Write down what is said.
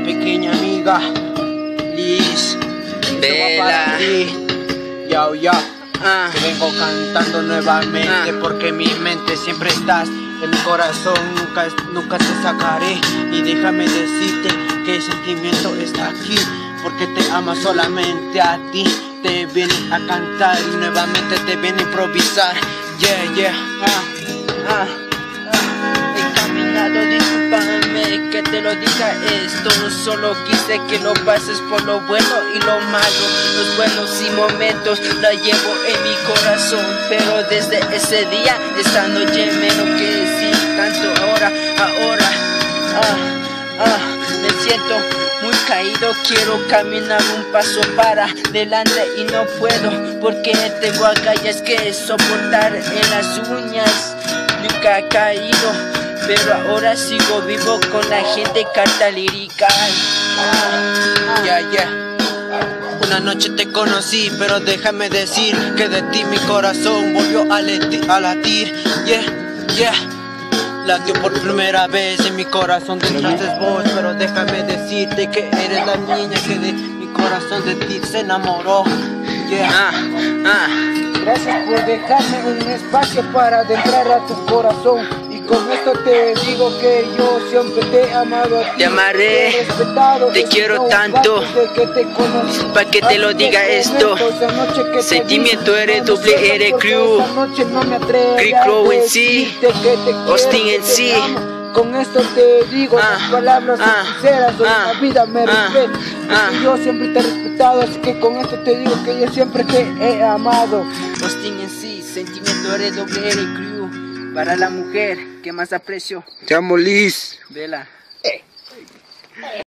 pequeña amiga Liz, Vela. Yo, te vengo cantando nuevamente porque en mi mente siempre estás, en mi corazón nunca te sacaré. Y déjame decirte que el sentimiento está aquí, porque te ama solamente a ti. Te viene a cantar y nuevamente te viene a improvisar. He caminado, discúlpame que te lo diga esto. Solo quise que lo pases por lo bueno y lo malo. Los buenos y momentos la llevo en mi corazón, pero desde ese día, esta noche me enloquecí tanto. Ahora me siento muy caído, quiero caminar un paso para adelante y no puedo, porque tengo agallas que soportar en las uñas. Nunca he caído, pero ahora sigo vivo con la gente carta lírica. Una noche te conocí, pero déjame decir que de ti mi corazón volvió a latir. Latió por primera vez en mi corazón, te entraste vos, pero déjame decirte que eres la niña que de mi corazón de ti se enamoró. Gracias por dejarme un espacio para adentrar a tu corazón. Y con esto te digo que yo siempre te he amado a ti. Te amaré, te quiero tanto. Pa' que te lo diga esto. Sentimiento eres doble, eres crew. Crew en sí, Austin en sí. Con esto te digo las palabras sinceras, donde la vida me respeta. Yo siempre te he respetado, así que con esto te digo que yo siempre te he amado. Austin en sí, sentimiento eres doble, eres crew. Para la mujer que más aprecio. Te amo, Liz. Vela.